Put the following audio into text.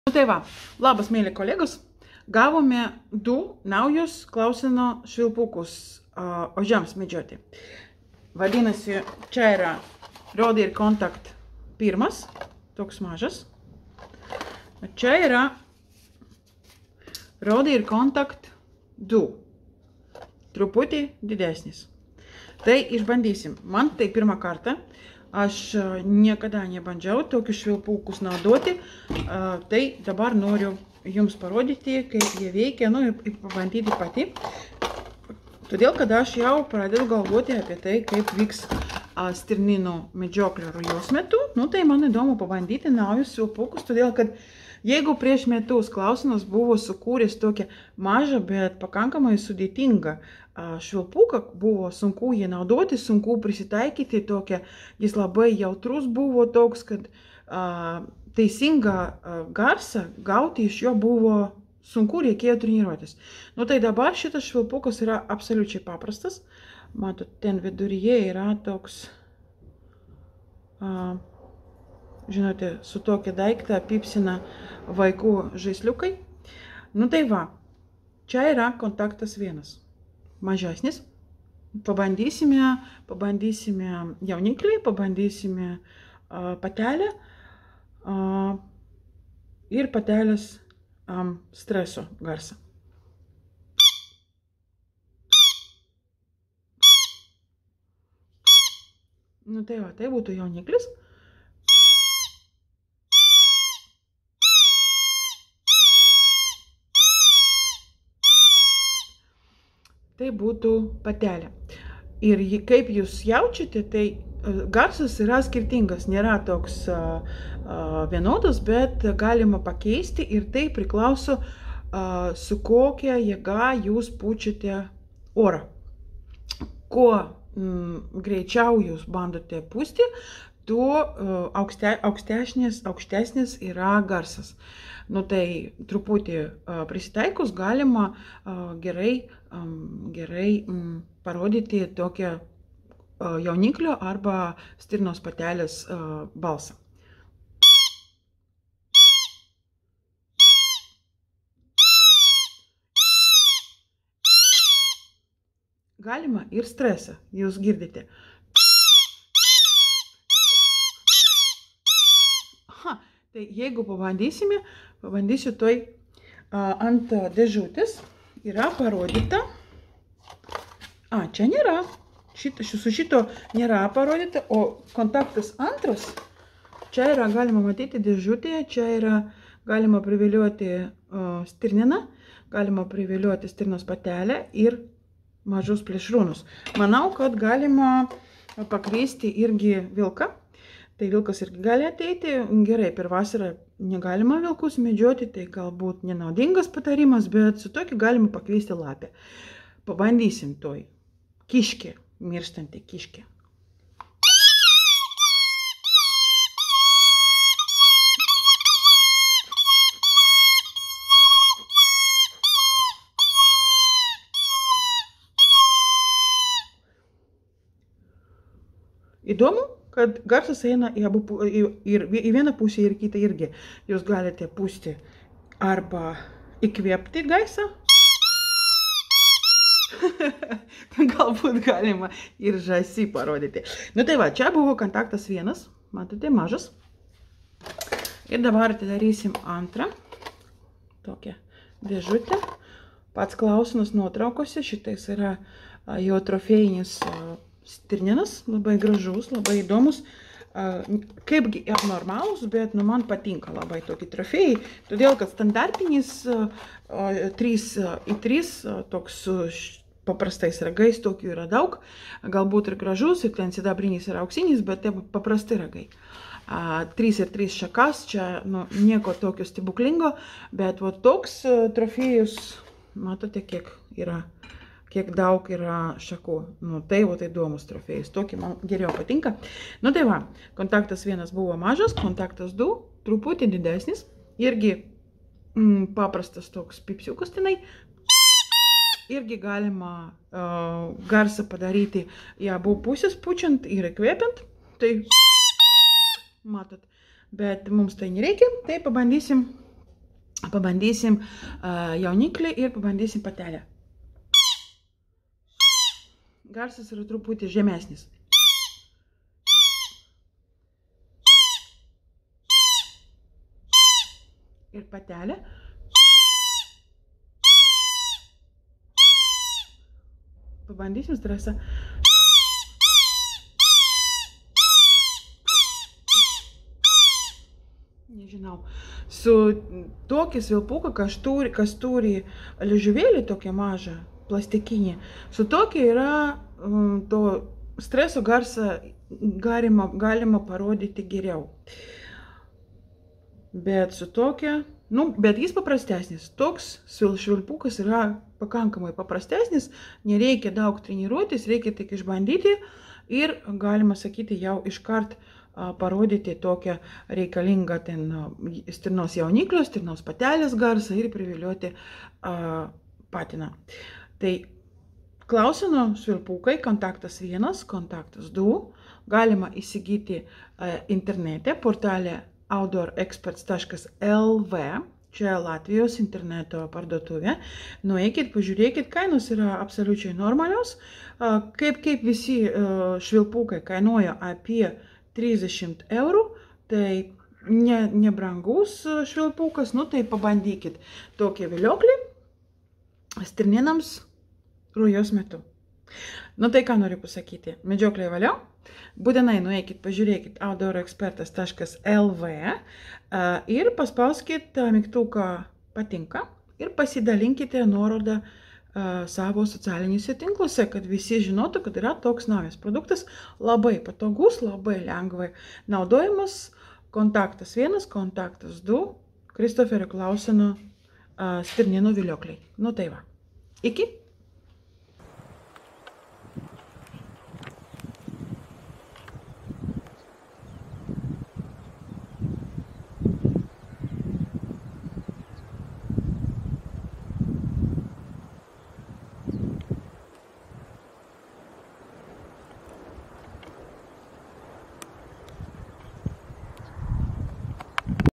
Nu tai va, labas, mėly kolegos. Gavome du naujus Klauseno švilpukus ožiams medžioti. Vadinasi, čia yra Rode ir Kontakt pirmas, toks mažas. Čia yra Rode ir Kontakt 2, truputį didesnis. Tai išbandysim. Man tai pirmą kartą. Aš niekada nebandžiau tokius švilpukus naudoti. Tai dabar noriu jums parodyti, kaip jie veikia, ir pabandyti pati. Todėl, kad aš jau pradedu galvoti apie tai, kaip vyks stirninų medžioklė rujos metu. Tai man įdomu pabandyti naujus švilpukus, todėl, kad jeigu prieš metus Klausenas buvo sukūręs tokią mažą, bet pakankamai sudėtingą švilpuką, buvo sunku jį naudoti, sunku prisitaikyti tokią, jis labai jautrus buvo toks, kad teisingą garsą gauti iš jo buvo sunku, reikėjo treniruotis. Tai dabar šitas švilpukas yra absoliučiai paprastas. Matot, ten viduryje yra toks, žinote, su tokia daiktą pypsina vaikų žaisliukai. Tai va, čia yra Kontaktas 1. Mažesnis. Pabandysime jauniklį, pabandysime patelę ir patelės streso garsą. Tai va, tai būtų jauniklis. Tai būtų patelė. Ir kaip jūs jaučiate, tai garsas yra skirtingas, nėra toks vienodas, bet galima pakeisti ir tai priklauso, su kokia jėga jūs pučiate orą. Kuo greičiau jūs bandote pūsti, tuo aukštesnis yra garsas. Tai truputį prisitaikus galima gerai parodyti tokią jauniklio arba stirnos patelės balsą. Galima ir stresą, jūs girdite. Tai jeigu pabandysiu toj ant dėžutės yra parodyta. Čia nėra. Su šito nėra parodyta, o Kontaktas 2. Čia yra galima matyti dėžutėje, čia yra galima privilioti stirniną, galima privilioti stirnos patelę ir mažus plėšrūnus. Manau, kad galima pakviesti irgi vilką. Tai vilkas irgi gali ateiti. Gerai, per vasarą negalima vilkus medžioti, tai galbūt nenaudingas patarimas, bet su tokiu galima pakviesti lapę. Pabandysim toj. Kiškė, mirštanti kiškė. Įdomu, kad garsas eina į vieną pusę ir kitą irgi. Jūs galite pūsti arba įkvėpti garsą. Galbūt galima ir žąsį parodyti. Tai va, čia buvo Kontaktas 1. Matote, mažas. Ir dabar atidarysim antrą. Tokią dėžutę. Pats Klausenas nuotraukose. Šitais yra jo trofėjinis stirninas, labai gražus, labai įdomus, kaipgi abnormalus, bet man patinka labai tokie trofėjai, todėl kad standartinis 3x3 toks su paprastais ragais, tokių yra daug, galbūt ir gražus, ir ten sidabrinis ir auksinis, bet tai paprasti ragai. 3x3 šakas, čia nieko tokio stebuklingo, bet toks trofėjus, matote, kiek daug yra šakų. Tai įdomus trofėjus. Tokį man geriau patinka. Tai va, Kontaktas 1 buvo mažas, Kontaktas 2 truputį didesnis. Irgi paprastas toks pipsiukas tenai. Irgi galima garsą padaryti į abu pusės pučiant ir įkvėpiant. Tai matot. Bet mums tai nereikia. Tai pabandysim Pabandysim jauniklį ir pabandysim patelę. Garsas yra truputį žemesnis. Ir patelė. Pabandysim stresą. Nežinau. Su tokį svilpuką, kas turi liežuvėlį tokią mažą, plastikinį, su tokia yra to streso garsą galima parodyti geriau. Bet su tokia, bet jis paprastesnis. Toks švilpukas yra pakankamai paprastesnis, nereikia daug treniruotis, reikia tik išbandyti ir galima sakyti jau iškart parodyti tokią reikalingą stirnos jauniklio, stirnos patelės garsą ir privilioti patiną. Tai Klauseno švilpukai kontaktas 1, kontaktas 2 galima įsigyti internete portale outdoorexperts.lv. Čia Latvijos interneto parduotuvė. Nueikit, pažiūrėkit, kainos yra absoliučiai normalios. Kaip visi švilpukai kainuoja apie 30 eurų, tai nebrangus švilpukas, tai pabandykit tokį vilioklį stirninams rujos metu. Tai ką noriu pasakyti, medžioklė valio. Būtinai nueikit, pažiūrėkit outdoorexpertas.lv ir paspauskit mygtuką patinka ir pasidalinkite nuorodą savo socialiniuose tinkluose, kad visi žinotų, kad yra toks naujas produktas, labai patogus, labai lengvai naudojamas, kontaktas 1, kontaktas 2, Kristoferio Klauseno stirninų viliokliai. Tai va. Iki.